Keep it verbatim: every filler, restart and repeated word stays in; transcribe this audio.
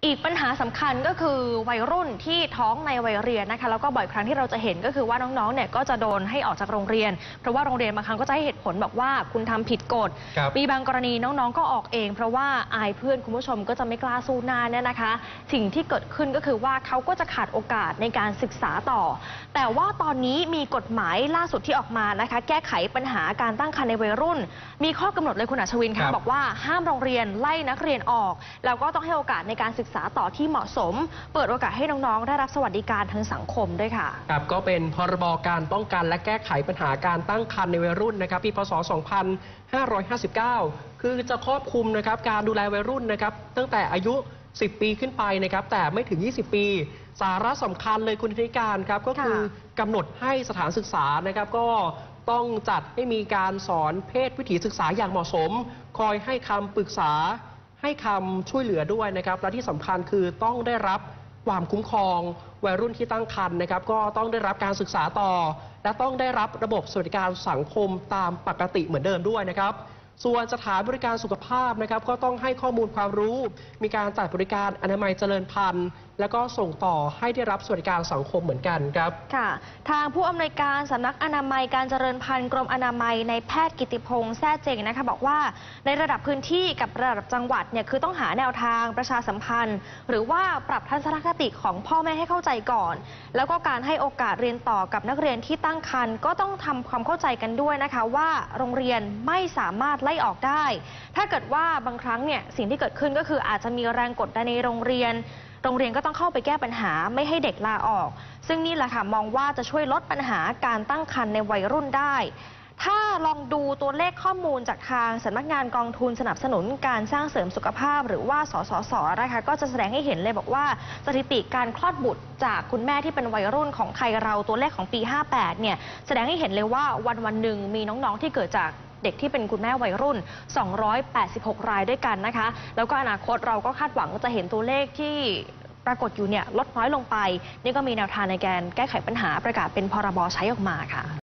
อีกปัญหาสำคัญก็คือวัยรุ่นที่ท้องในวัยเรียนนะคะแล้วก็บ่อยครั้งที่เราจะเห็นก็คือว่าน้องๆเนี่ยก็จะโดนให้ออกจากโรงเรียนเพราะว่าโรงเรียนบางครั้งก็จะให้เหตุผลบอกว่าคุณทำผิดกฎมีบางกรณีน้องๆก็ออกเองเพราะว่าอายเพื่อนคุณผู้ชมก็จะไม่กล้าสู้หน้าเนี่ยนะคะสิ่งที่เกิดขึ้นก็คือว่าเขาก็จะขาดโอกาสในการศึกษาต่อแต่ว่าตอนนี้มีกฎหมายล่าสุดที่ออกมานะคะแก้ไขปัญหาการตั้งครรภ์ในวัยรุ่นมีข้อกำหนดเลยคุณอัชวินค่ะบอกว่าห้ามโรงเรียนไล่นักเรียนออกแล้วก็ต้องให้โอกาสในการศึกษาต่อที่เหมาะสมเปิดโอกาสให้น้องๆได้รับสวัสดิการทางสังคมด้วยค่ะครับก็เป็นพรบการป้องกันและแก้ไขปัญหาการตั้งครรภ์ในวัยรุ่นนะครับปีพศสองพันห้าร้อยห้าสิบเก้าคือจะครอบคลุมนะครับการดูแลวัยรุ่นนะครับตั้งแต่อายุสิบปีขึ้นไปนะครับแต่ไม่ถึงยี่สิบปีสาระสำคัญเลยคุณธิการครับก็คือกำหนดให้สถานศึกษานะครับก็ต้องจัดให้มีการสอนเพศวิถีศึกษาอย่างเหมาะสมคอยให้คำปรึกษาให้คำช่วยเหลือด้วยนะครับและที่สำคัญคือต้องได้รับความคุ้มครองวัยรุ่นที่ตั้งครรภ์นะครับก็ต้องได้รับการศึกษาต่อและต้องได้รับระบบสวัสดิการสังคมตามปกติเหมือนเดิมด้วยนะครับส่วนสถานบริการสุขภาพนะครับก็ต้องให้ข้อมูลความรู้มีการจัดบริการอนามัยเจริญพันธุ์แล้วก็ส่งต่อให้ได้รับสวัสดิการสังคมเหมือนกันครับค่ะทางผู้อำนวยการสำนักอนามัยการเจริญพันธุ์กรมอนามัยในแพทย์กิติพงษ์แซ่เจงนะคะบอกว่าในระดับพื้นที่กับระดับจังหวัดเนี่ยคือต้องหาแนวทางประชาสัมพันธ์หรือว่าปรับทัศนคติของพ่อแม่ให้เข้าใจก่อนแล้วก็การให้โอกาสเรียนต่อกับนักเรียนที่ตั้งครรภ์ก็ต้องทำความเข้าใจกันด้วยนะคะว่าโรงเรียนไม่สามารถไล่ออกได้ถ้าเกิดว่าบางครั้งเนี่ยสิ่งที่เกิดขึ้นก็คืออาจจะมีแรงกดดันในโรงเรียนโรงเรียนก็ต้องเข้าไปแก้ปัญหาไม่ให้เด็กลาออกซึ่งนี่แหละค่ะมองว่าจะช่วยลดปัญหาการตั้งครรภ์ในวัยรุ่นได้ถ้าลองดูตัวเลขข้อมูลจากทางสำนักงานกองทุนสนับสนุนการสร้างเสริมสุขภาพหรือว่าสสสนะคะก็จะแสดงให้เห็นเลยบอกว่าสถิติการคลอดบุตรจากคุณแม่ที่เป็นวัยรุ่นของไทยเราตัวเลขของปีห้าแปดเนี่ยแสดงให้เห็นเลยว่าวันวันหนึ่งมีน้องๆที่เกิดจากเด็กที่เป็นคุณแม่วัยรุ่นสองร้อยแปดสิบหกรายด้วยกันนะคะแล้วก็อนาคตเราก็คาดหวังจะเห็นตัวเลขที่ปรากฏอยู่เนี่ยลดน้อยลงไปนี่ก็มีแนวทางในการแก้ไขปัญหาประกาศเป็นพรบใช้ออกมาค่ะ